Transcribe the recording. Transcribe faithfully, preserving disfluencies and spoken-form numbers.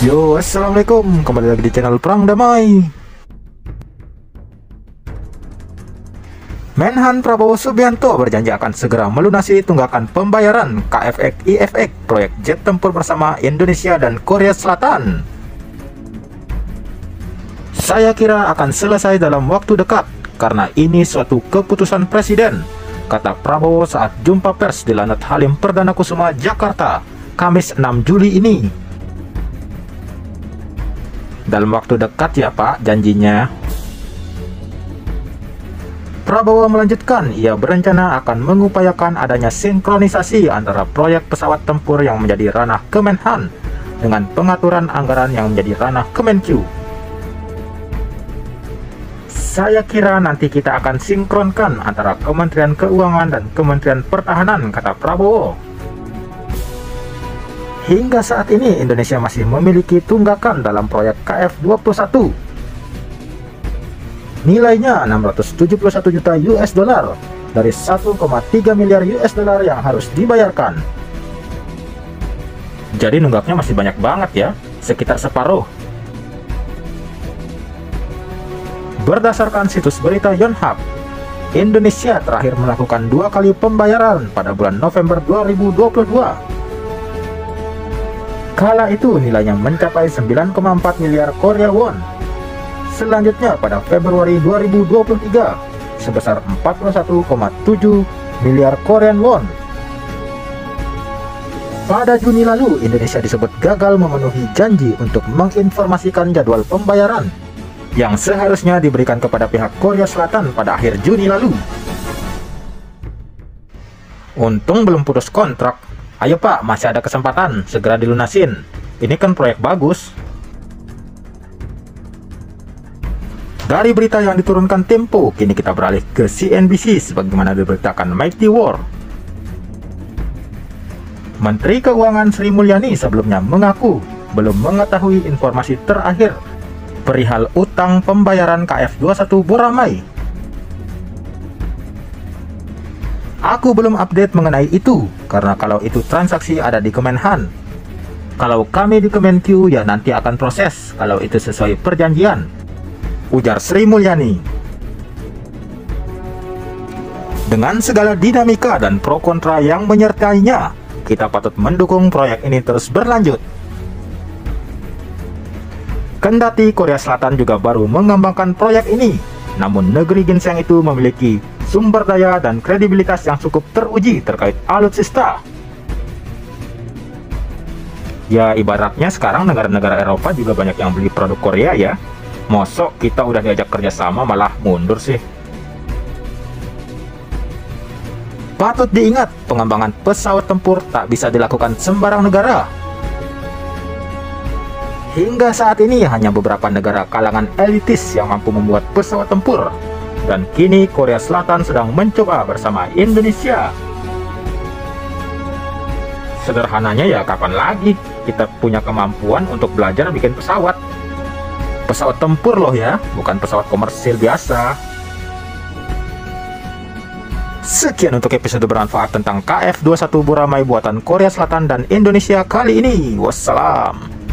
Yo, assalamualaikum, kembali lagi di channel Perang Damai. Menhan Prabowo Subianto berjanji akan segera melunasi tunggakan pembayaran K F X I F X proyek jet tempur bersama Indonesia dan Korea Selatan. Saya kira akan selesai dalam waktu dekat karena ini suatu keputusan presiden, kata Prabowo saat jumpa pers di Lanut Halim Perdana Kusuma, Jakarta, Kamis enam Juli ini. Dalam waktu dekat ya Pak, janjinya. Prabowo melanjutkan, ia berencana akan mengupayakan adanya sinkronisasi antara proyek pesawat tempur yang menjadi ranah Kemenhan dengan pengaturan anggaran yang menjadi ranah Kemenkyu. Saya kira nanti kita akan sinkronkan antara Kementerian Keuangan dan Kementerian Pertahanan, kata Prabowo. Hingga saat ini Indonesia masih memiliki tunggakan dalam proyek K F dua puluh satu. Nilainya enam ratus tujuh puluh satu juta U S dollar dari satu koma tiga miliar U S dollar yang harus dibayarkan. Jadi nunggaknya masih banyak banget ya, sekitar separuh. Berdasarkan situs berita Yonhap, Indonesia terakhir melakukan dua kali pembayaran pada bulan November dua ribu dua puluh dua. Kala itu nilainya mencapai sembilan koma empat miliar Korea won. Selanjutnya pada Februari dua ribu dua puluh tiga sebesar empat puluh satu koma tujuh miliar Korean won. Pada Juni lalu Indonesia disebut gagal memenuhi janji untuk menginformasikan jadwal pembayaran yang seharusnya diberikan kepada pihak Korea Selatan pada akhir Juni lalu. Untung belum putus kontrak. Ayo Pak, masih ada kesempatan, segera dilunasin. Ini kan proyek bagus. Dari berita yang diturunkan Tempo, kini kita beralih ke C N B C sebagaimana diberitakan Mighty War. Menteri Keuangan Sri Mulyani sebelumnya mengaku belum mengetahui informasi terakhir perihal utang pembayaran K F dua puluh satu Boramae. Aku belum update mengenai itu, karena kalau itu transaksi ada di Kemenhan. Kalau kami di Kemenkyu ya nanti akan proses, kalau itu sesuai perjanjian, ujar Sri Mulyani. Dengan segala dinamika dan pro kontra yang menyertainya, kita patut mendukung proyek ini terus berlanjut. Kendati Korea Selatan juga baru mengembangkan proyek ini, namun negeri ginseng itu memiliki sumber daya dan kredibilitas yang cukup teruji terkait alutsista. Ya ibaratnya sekarang negara-negara Eropa juga banyak yang beli produk Korea ya. Mosok kita udah diajak kerjasama malah mundur sih. Patut diingat, pengembangan pesawat tempur tak bisa dilakukan sembarang negara. Hingga saat ini hanya beberapa negara kalangan elitis yang mampu membuat pesawat tempur. Dan kini Korea Selatan sedang mencoba bersama Indonesia. Sederhananya ya kapan lagi kita punya kemampuan untuk belajar bikin pesawat. Pesawat tempur loh ya, bukan pesawat komersil biasa. Sekian untuk episode bermanfaat tentang K F dua puluh satu Boramae buatan Korea Selatan dan Indonesia kali ini. Wassalam.